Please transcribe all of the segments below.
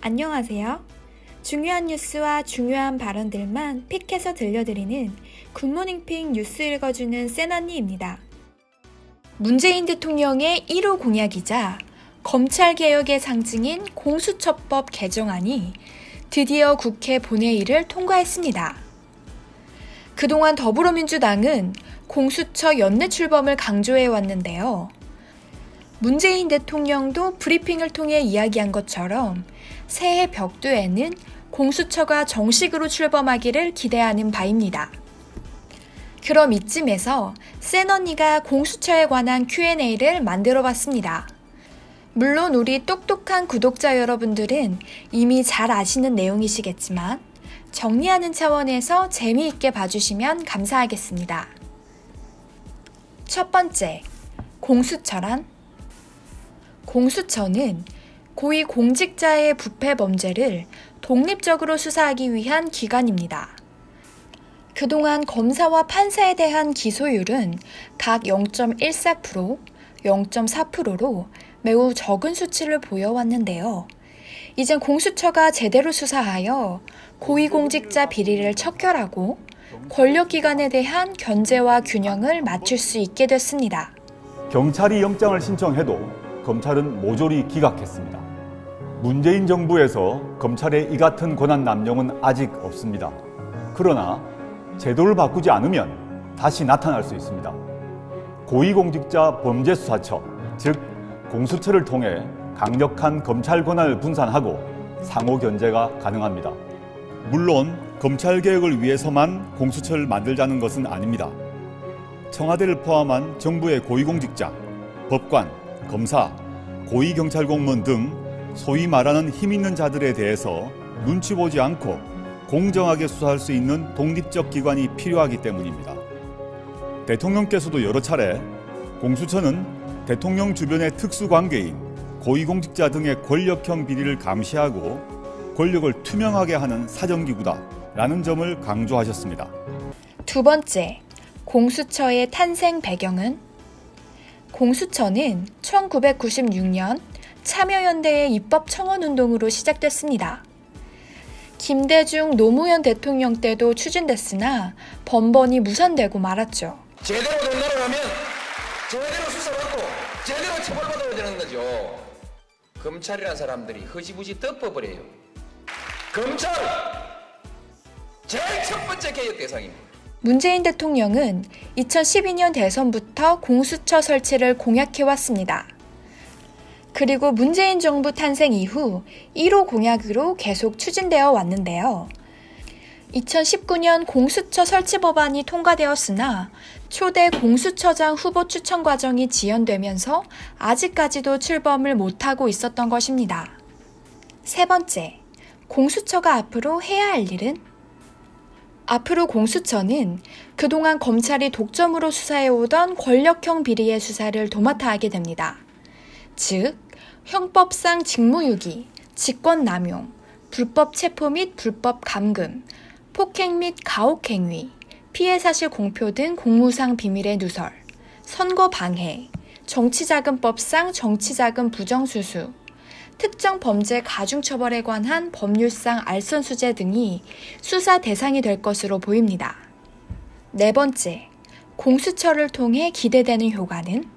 안녕하세요. 중요한 뉴스와 중요한 발언들만 픽해서 들려드리는 굿모닝픽 뉴스 읽어주는 센언니입니다. 문재인 대통령의 1호 공약이자 검찰개혁의 상징인 공수처법 개정안이 드디어 국회 본회의를 통과했습니다. 그동안 더불어민주당은 공수처 연내 출범을 강조해왔는데요. 문재인 대통령도 브리핑을 통해 이야기한 것처럼 새해 벽두에는 공수처가 정식으로 출범하기를 기대하는 바입니다. 그럼 이쯤에서 센언니가 공수처에 관한 Q&A를 만들어봤습니다. 물론 우리 똑똑한 구독자 여러분들은 이미 잘 아시는 내용이시겠지만 정리하는 차원에서 재미있게 봐주시면 감사하겠습니다. 첫 번째, 공수처란? 공수처는 고위공직자의 부패 범죄를 독립적으로 수사하기 위한 기관입니다. 그동안 검사와 판사에 대한 기소율은 각 0.14%, 0.4%로 매우 적은 수치를 보여왔는데요. 이젠 공수처가 제대로 수사하여 고위공직자 비리를 척결하고 권력기관에 대한 견제와 균형을 맞출 수 있게 됐습니다. 경찰이 영장을 신청해도 검찰은 모조리 기각했습니다. 문재인 정부에서 검찰의 이 같은 권한 남용은 아직 없습니다. 그러나 제도를 바꾸지 않으면 다시 나타날 수 있습니다. 고위공직자 범죄수사처, 즉 공수처를 통해 강력한 검찰 권한을 분산하고 상호 견제가 가능합니다. 물론 검찰개혁을 위해서만 공수처를 만들자는 것은 아닙니다. 청와대를 포함한 정부의 고위공직자, 법관, 검사, 고위경찰공무원 등 소위 말하는 힘 있는 자들에 대해서 눈치 보지 않고 공정하게 수사할 수 있는 독립적 기관이 필요하기 때문입니다. 대통령께서도 여러 차례 공수처는 대통령 주변의 특수관계인 고위공직자 등의 권력형 비리를 감시하고 권력을 투명하게 하는 사정기구다라는 점을 강조하셨습니다. 두 번째, 공수처의 탄생 배경은? 공수처는 1996년 참여연대의 입법 청원운동으로 시작됐습니다. 김대중 노무현 대통령 때도 추진됐으나 번번이 무산되고 말았죠. 제대로 된다면 제대로 수사받고 제대로 처벌받아야 되는 거죠. 검찰이라는 사람들이 허지부지 덮어버려요. 검찰! 제일 첫 번째 개혁 대상입니다. 문재인 대통령은 2012년 대선부터 공수처 설치를 공약해왔습니다. 그리고 문재인 정부 탄생 이후 1호 공약으로 계속 추진되어 왔는데요. 2019년 공수처 설치 법안이 통과되었으나 초대 공수처장 후보 추천 과정이 지연되면서 아직까지도 출범을 못하고 있었던 것입니다. 세 번째, 공수처가 앞으로 해야 할 일은? 앞으로 공수처는 그동안 검찰이 독점으로 수사해오던 권력형 비리의 수사를 도맡아 하게 됩니다. 즉, 형법상 직무유기, 직권남용, 불법 체포 및 불법 감금, 폭행 및 가혹행위, 피해사실 공표 등 공무상 비밀의 누설, 선거방해, 정치자금법상 정치자금 부정수수, 특정 범죄 가중처벌에 관한 법률상 알선수재 등이 수사 대상이 될 것으로 보입니다. 네 번째, 공수처를 통해 기대되는 효과는?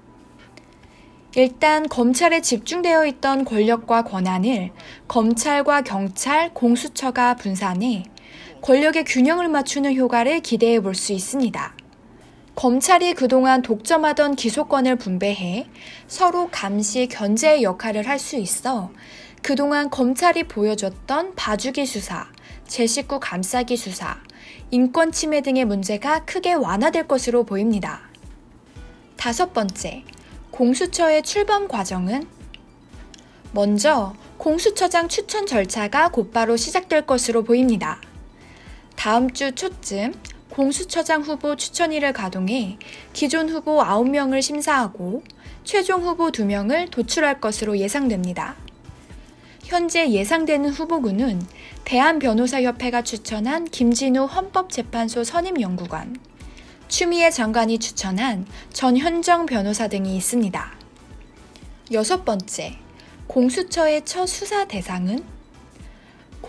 일단 검찰에 집중되어 있던 권력과 권한을 검찰과 경찰, 공수처가 분산해 권력의 균형을 맞추는 효과를 기대해 볼 수 있습니다. 검찰이 그동안 독점하던 기소권을 분배해 서로 감시, 견제의 역할을 할 수 있어 그동안 검찰이 보여줬던 봐주기 수사, 제 식구 감싸기 수사, 인권 침해 등의 문제가 크게 완화될 것으로 보입니다. 다섯 번째, 공수처의 출범 과정은? 먼저 공수처장 추천 절차가 곧바로 시작될 것으로 보입니다. 다음 주 초쯤 공수처장 후보 추천위를 가동해 기존 후보 9명을 심사하고 최종 후보 2명을 도출할 것으로 예상됩니다. 현재 예상되는 후보군은 대한변호사협회가 추천한 김진우 헌법재판소 선임연구관, 추미애 장관이 추천한 전현정 변호사 등이 있습니다. 여섯 번째, 공수처의 첫 수사 대상은?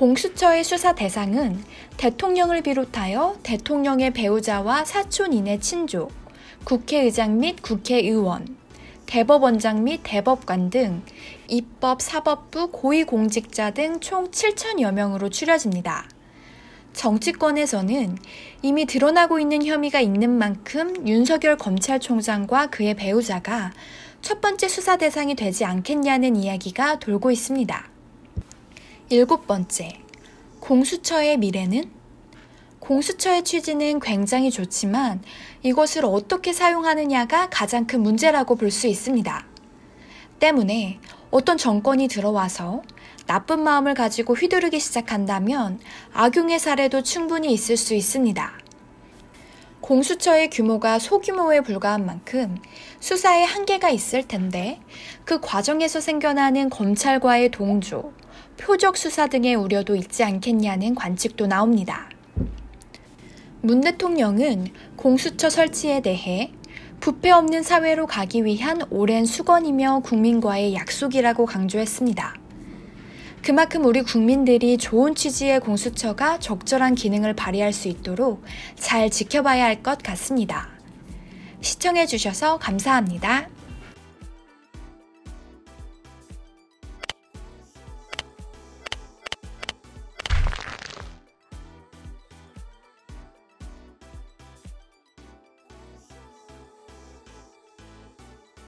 공수처의 수사 대상은 대통령을 비롯하여 대통령의 배우자와 사촌인의 친족, 국회의장 및 국회의원, 대법원장 및 대법관 등 입법, 사법부 고위공직자 등 총 7천여 명으로 추려집니다. 정치권에서는 이미 드러나고 있는 혐의가 있는 만큼 윤석열 검찰총장과 그의 배우자가 첫 번째 수사 대상이 되지 않겠냐는 이야기가 돌고 있습니다. 7번째, 공수처의 미래는? 공수처의 취지는 굉장히 좋지만 이것을 어떻게 사용하느냐가 가장 큰 문제라고 볼 수 있습니다. 때문에 어떤 정권이 들어와서 나쁜 마음을 가지고 휘두르기 시작한다면 악용의 사례도 충분히 있을 수 있습니다. 공수처의 규모가 소규모에 불과한 만큼 수사에 한계가 있을 텐데 그 과정에서 생겨나는 검찰과의 동조, 표적 수사 등의 우려도 있지 않겠냐는 관측도 나옵니다. 문 대통령은 공수처 설치에 대해 부패 없는 사회로 가기 위한 오랜 수건이며 국민과의 약속이라고 강조했습니다. 그만큼 우리 국민들이 좋은 취지의 공수처가 적절한 기능을 발휘할 수 있도록 잘 지켜봐야 할 것 같습니다. 시청해주셔서 감사합니다.